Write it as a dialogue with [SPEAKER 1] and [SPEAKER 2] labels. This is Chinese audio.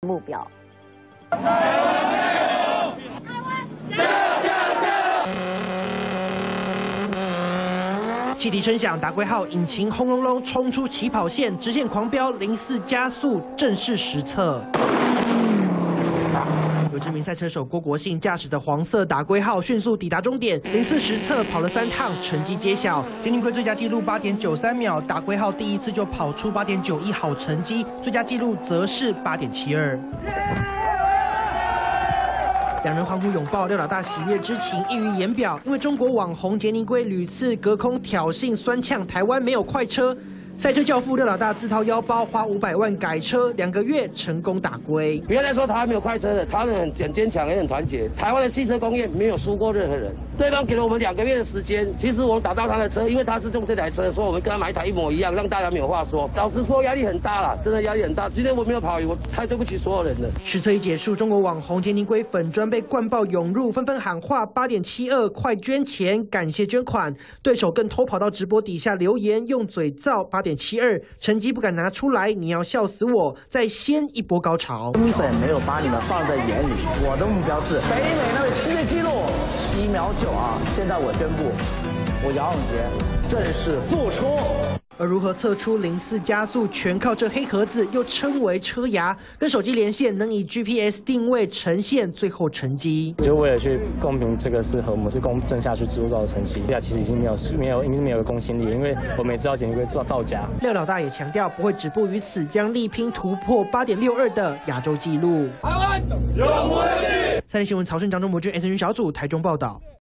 [SPEAKER 1] 目标。
[SPEAKER 2] 汽笛声响，打龟号引擎轰隆隆冲出起跑线，直线狂飙，04加速正式实测。有知名赛车手郭国信驾驶的黄色打龟号迅速抵达终点，04实测跑了3趟，成绩揭晓。杰尼龟最佳纪录8.93秒，打龟号第一次就跑出8.91好成绩，最佳纪录则是8.72。两人欢呼拥抱，廖老大喜悦之情溢于言表。因为中国网红杰尼龟屡次隔空挑衅酸呛台湾没有快车，赛车教父廖老大自掏腰包花500万改车，2个月成功打龟。
[SPEAKER 3] 不要再说台湾没有快车了，台湾人很坚强，也很团结。台湾的汽车工业没有输过任何人。对方给了我们2个月的时间，其实我打到他的车，因为他是用这台车，所以我们跟他买一台一模一样，让大家没有话说。老实说，压力很大啦，真的压力很大。今天我没有跑赢，我太对不起所有人了。
[SPEAKER 2] 实测一结束，中国网红杰尼龟粉专被灌爆涌入，纷纷喊话8.72，快捐钱，感谢捐款。对手更偷跑到直播底下留言，用嘴造8.72，成绩不敢拿出来，你要笑死我！再掀一波高潮。
[SPEAKER 4] 根本没有把你们放在眼里。我的目标是北美那个世界纪录7秒9啊！现在我宣布，我姚永杰正式复出。
[SPEAKER 2] 而如何测出04加速，全靠这黑盒子，又称为车牙，跟手机连线，能以 GPS 定位呈现最后成绩。
[SPEAKER 5] 就为了去公平这个是和我们是公正下去制造的成绩，其实已经没有公信力，因为我们也知道杰尼龟造假。
[SPEAKER 2] 廖老大也强调，不会止步于此，将力拼突破8.62的亚洲纪录。台湾永不畏惧。3立新闻曹胜、张忠谋军 SN 小组台中报道。